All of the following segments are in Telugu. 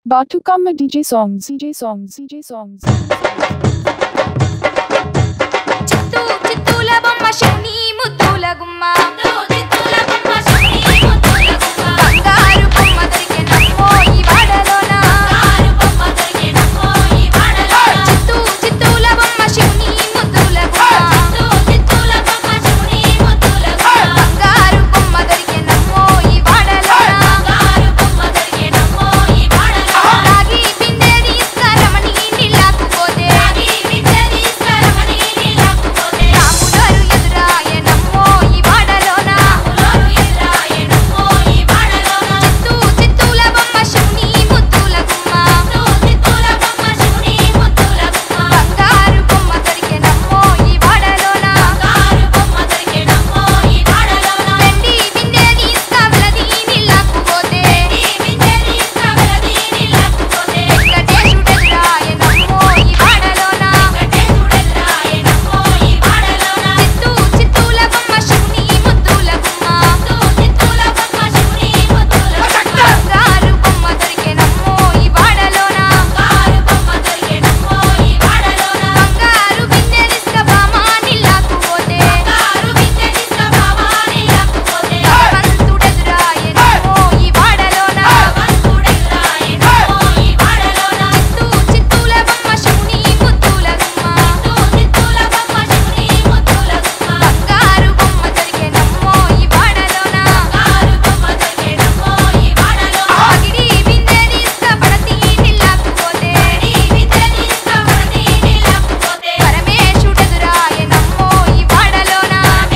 Batukamma DJ songs, DJ songs, DJ songs. చిత్తూ చిత్తూల బొమ్మ శని ముద్దుల గుమ్మ చిత్తూల బొమ్మ శని ముద్దుల గుమ్మ బంగారు బొమ్మ దొరికెనమ్మో ఈ వాడలోన బంగారు బొమ్మ దొరికెనమ్మో ఈ వాడలోన చిత్తూ చిత్తూల బొమ్మ శని ముద్దుల గుమ్మ చిత్తూల బొమ్మ శని ముద్దుల గుమ్మ బంగారు బొమ్మ దొరికెనమ్మో ఈ వాడలోన బంగారు బొమ్మ దొరికెనమ్మో ఈ వాడలోన రాగి బిందె తీసుకురమని నీళ్ళకు పోతే రాగి బిందె తీసుకురమని నీళ్ళకు పోతే రాములోరు ఎదురాయనమ్మో ఈ వాడలోన రాములోరు ఎదురాయనమ్మో ఈ వాడలోన చిత్తూ చిత్తూల బొమ్మ శని ముద్దుల గుమ్మ చిత్తూల బొమ్మ శని ముద్దుల గుమ్మ బంగారు బొమ్మ దొరికెనమ్మో ఈ వాడలోన బంగారు బొమ్మ దొరికెనమ్మో ఈ వాడలోన వెండి బిందె తీసుకువెళ్ళది నీళ్ళకు పోతే వెండి బిందె తీసుకువెళ్ళది నీళ్ళకు పోతే వెంకటేశుడెదురాయనమ్మో ఈ వాడలోన వెంకటేశుడెదురాయనమ్మో ఈ వాడలోన చిత్తూ చిత్తూల బొమ్మ శని ముద్దుల గుమ్మ చిత్తూల బొమ్మ శని ముద్దుల గుమ్మ బంగారు బొమ్మ దొరికెనమ్మో ఈ వాడలోన బంగారు బొమ్మ దొరికెనమ్మో ఈ వాడలోన బంగారు బిందె తీసుకుబామా నీళ్ళకు పోతే బంగారు బిందె తీసుకుబామా నీళ్ళకు పోతే భగవంతుడెదురాయనమ్మో ఈ వాడలోన భగవంతుడెదురాయనమ్మో ఈ వాడలోన చిత్తూ చిత్తూల బొమ్మ శని ముద్దుల గుమ్మ చిత్తూల బొమ్మ శని ముద్దుల గుమ్మ బంగారు బొమ్మ దొరికెనమ్మో ఈ వాడలోన బంగారు బొమ్మ దొరికెనమ్మో ఈ వాడలోన పగిడి బిందె తీసుకుపడతి నీళ్ళకు పోతే పగిడి బిందె తీసుకుపడతి నీళ్ళకు పోతే పరమేశుడెదురాయనమ్మో ఈ వాడలోన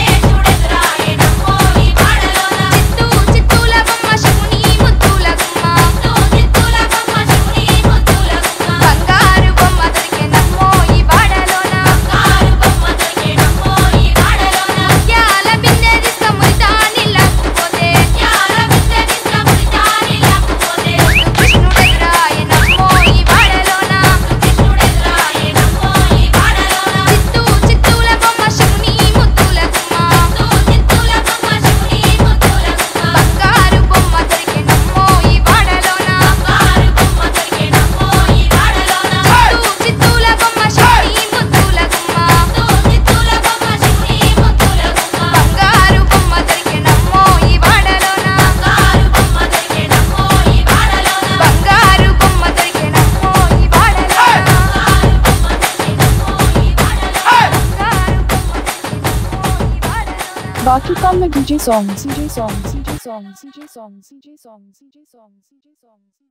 పరమేశుడెదురాయనమ్మో ఈ వాడలోన చిత్తూ చిత్తూల బొమ్మ శని ముద్దుల గుమ్మ చిత్తూల బొమ్మ శని ముద్దుల గుమ్మ బంగారు బొమ్మ దొరికెనమ్మో ఈ వాడలోన బంగారు బొమ్మ దొరికెనమ్మో ఈ వాడలోన ముత్యాల బిందె తీసుకుమురితా నీళ్ళకు పోతే ముత్యాల బిందె తీసుకుమురితా నీళ్ళకు పోతే కృష్ణుడెదురాయనమ్మో ఈ వాడలోన కృష్ణుడెదురాయనమ్మో ఈ వాడలోన చిత్తూ చిత్తూల బొమ్మ శని ముద్దుల గుమ్మ చిత్తూల బొమ్మ శని ముద్దుల గుమ్మ బంగారు బొమ్మ దొరికెనమ్మో ఈ వాడలోన బంగారు బొమ్మ దొరికెనమ్మో ఈ వాడలోన చిత్తూ చిత్తూల బొమ్మ శని ముద్దుల గుమ్మ చిత్తూల బొమ్మ శని ముద్దుల గుమ్మ బంగారు బొమ్మ దొరికెనమ్మో ఈ వాడలోన బంగారు బొమ్మ దొరికెనమ్మో ఈ వాడలోన బంగారు బొమ్మ దొరికెనమ్మో ఈ వాడలోన Batukamma DJ songs, DJ songs, DJ songs, DJ songs, DJ songs, DJ songs, DJ songs.